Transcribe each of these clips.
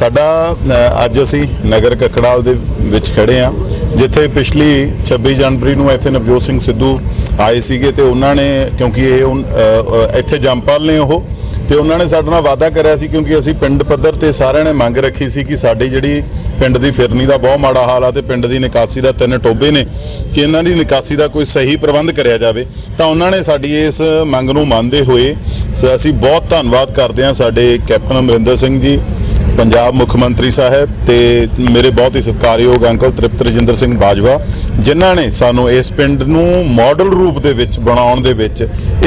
साडा अज असी नगर ककड़ाल दे विच खड़े हाँ, जिथे पिछली 26 जनवरी नूं इत्थे नवजोत सिंह सिद्धू आए सीगे ते उन्हां ने, क्योंकि ये इत्थे जंमपाल ने ओह ते उन्होंने साडे नाल वादा करिया सी, क्योंकि असी पिंड पद्धर ते सारिਆਂ ने मंग रखी सी कि साडी जिहड़ी पिंड दी फिरनी दा बहुत माड़ा हाल आ ते पिंड दी निकासी दा 3 टोबे ने कि इन्हां दी निकासी दा कोई सही प्रबंध करिया जावे। तां उन्होंने साडी इस मंग नूं मंनदे होए असी बहुत धन्नवाद करदे हां साडे कैप्टन अमरिंदर सिंह जी, पंजाब मुख मंत्री साहब ते मेरे बहुत ही सत्कारयोग अंकल तृप्त रजिंदर सिंह बाजवा, जिन्हां ने सानू इस पिंड नूं मॉडल रूप दे विच बनाउण दे विच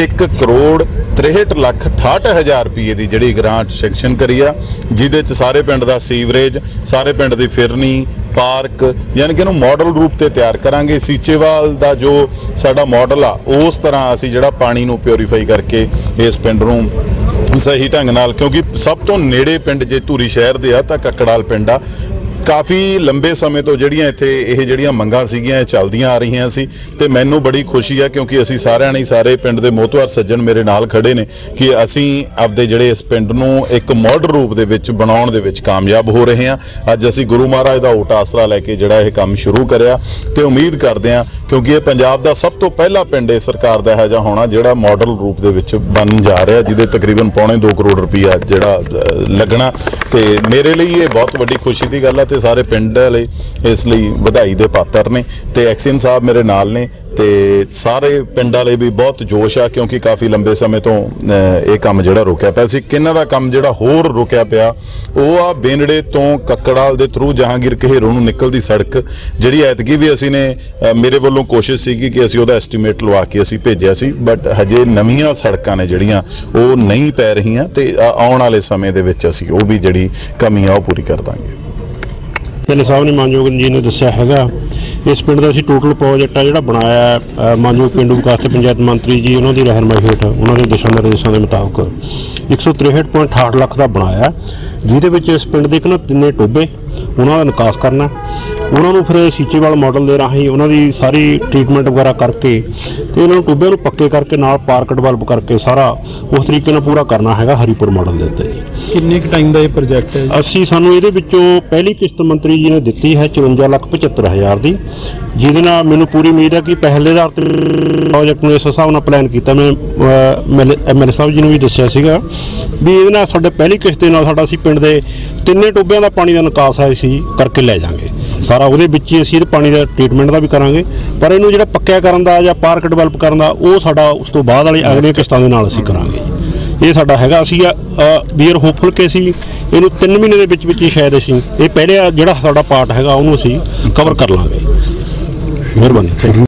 1,63,68,000 रुपये की जिहड़ी ग्रांट सैंक्शन करी आ, जिहदे च सारे पिंड दा सीवरेज, सारे पिंड दी फिरनी, पार्क, यानी कि मॉडल रूप ते तैयार करांगे। सीचेवाल दा जो साडा मॉडल आ उस तरह असी जिहड़ा पानी नूं प्योरीफाई करके इस पिंड नूं सही ढंग नाल, क्योंकि सब तो नेड़े पिंड जे धूरी शहर दे आ तां ककड़ाल पिंड आ। काफ़ी लंबे समय तो जिहड़ियां इत्थे ये जिहड़ियां मंगां सीगियां चलदियां आ रहीआं सी ते मैनूं बड़ी खुशी है, क्योंकि असी सारिਆਂ ने सारे पिंड दे मोहतवार सज्जन मेरे नाल खड़े ने कि असी आपदे जिहड़े इस पिंड नूं एक मॉडल रूप दे विच बनाउण दे विच कामयाब हो रहे हैं। अज असी गुरु महाराज दा ओट आसरा लैके जिहड़ा यह काम शुरू करिया ते उम्मीद करदे हां, क्योंकि ये पंजाब दा सब तो पहला पिंड इस सरकार दा इहो जिहा होना जिहड़ा मॉडल रूप दे विच बन जा रहा, जिहदे तकरीबन $2.25 करोड़ रुपया जिहड़ा लगना, ते मेरे लिए ये बहुत वड्डी खुशी दी गल है ते सारे पिंड लई इसलिए वधाई दे पात्र ने ते एक्सीएन साहब मेरे नाल ने ते सारे पिंडां लई भी बहुत जोश आ, क्योंकि काफ़ी लंबे समय तो ये काम जिहड़ा रुकिया पिया सी। किन्ना दा काम जिहड़ा होर रुकिया पिया ਉਹ ਆ बेनड़े तो ककड़ाल ਦੇ थरू जहांगीर कहेरू ਨੂੰ निकलदी सड़क ਜਿਹੜੀ ਐਤਕੀ ਵੀ ਅਸੀਂ ਨੇ ਮੇਰੇ ਵੱਲੋਂ ਕੋਸ਼ਿਸ਼ ਸੀਗੀ ਕਿ ਅਸੀਂ ਉਹਦਾ ਐਸਟੀਮੇਟ ਲਵਾ ਕੇ ਅਸੀਂ ਭੇਜਿਆ ਸੀ, ਬਟ ਹਜੇ ਨਵੀਆਂ ਸੜਕਾਂ ਨੇ ਜਿਹੜੀਆਂ ਉਹ ਨਹੀਂ ਪੈ ਰਹੀਆਂ ਤੇ ਆਉਣ ਵਾਲੇ ਸਮੇਂ ਦੇ ਵਿੱਚ ਅਸੀਂ ਉਹ ਵੀ ਜਿਹੜੀ ਕਮੀ ਆ ਉਹ ਪੂਰੀ ਕਰ ਦਾਂਗੇ। ਢਿੱਲੋਂ ਸਾਹਿਬ ਨੇ ਮਾਨਯੋਗ ਜੀ ਨੇ ਦੱਸਿਆ ਹੈਗਾ इस पिंड का असीं टोटल प्रोजेक्ट आ जिहड़ा बनाया मानयोग पेंडू विकास ते पंचायत मंत्री जी उन्हों की रहनुमाई हेठ उन्होंने दिशा निर्देशों के मुताबिक 163.68 लाख का बनाया, जिहदे इस पिंड के ना 3 टोबे उन्हों का निकास करना, उन्होंने फिर सीचेवाल मॉडल के राही उन्होंने सारी ट्रीटमेंट वगैरह करके तो इन्होंने टोबे पक्के करके नाल पार्क डिवेलप करके सारा उस तरीके नाल पूरा करना है हरीपुर मॉडल के उत्ते। किन्ने टाइम का ये प्रोजेक्ट है? असी सानू इहदे विचों पहली किस्त मंत्री जी ने दी है 54,75,000 की, जिहदे नाल मैनूं पूरी उम्मीद है कि पहले आधार ते प्रोजेक्ट नूं इस हिसाब नाल प्लान कीता। मैं MLA साहब जी नूं भी दस्सिया सीगा भी इहदे नाल साडे पहली किस्त दे नाल साडा असीं पिंड दे 3 टोबिਆਂ ਦਾ पानी का निकास है असीं करके लै जांगे सारा, ਉਹਦੇ ਵਿੱਚ ਹੀ ਅਸੀਂ ਪਾਣੀ ਦਾ ਟ੍ਰੀਟਮੈਂਟ ਦਾ ਵੀ ਕਰਾਂਗੇ, ਪਰ ਇਹਨੂੰ ਜਿਹੜਾ ਪੱਕਿਆ ਕਰਨ ਦਾ ਜਾਂ ਪਾਰਕ ਡਿਵੈਲਪ ਕਰਨ ਦਾ ਉਹ ਸਾਡਾ ਉਸ ਤੋਂ ਬਾਅਦ ਵਾਲੀ ਅਗਲੀਆਂ ਕਿਸ਼ਤਾਂ ਦੇ ਨਾਲ ਅਸੀਂ ਕਰਾਂਗੇ। ਇਹ ਸਾਡਾ ਹੈਗਾ, ਅਸੀਂ ਵੀ ਆਰ ਹੋਪਫੁਲ ਕਿ ਅਸੀਂ ਇਹਨੂੰ 3 ਮਹੀਨੇ ਦੇ ਵਿੱਚ ਹੀ ਸ਼ਾਇਦ ਅਸੀਂ ਇਹ ਪਹਿਲੇ ਜਿਹੜਾ ਸਾਡਾ ਪਾਰਟ ਹੈਗਾ ਉਹਨੂੰ ਅਸੀਂ ਕਵਰ ਕਰ ਲਾਂਗੇ। ਮਿਹਰਬਾਨੀ।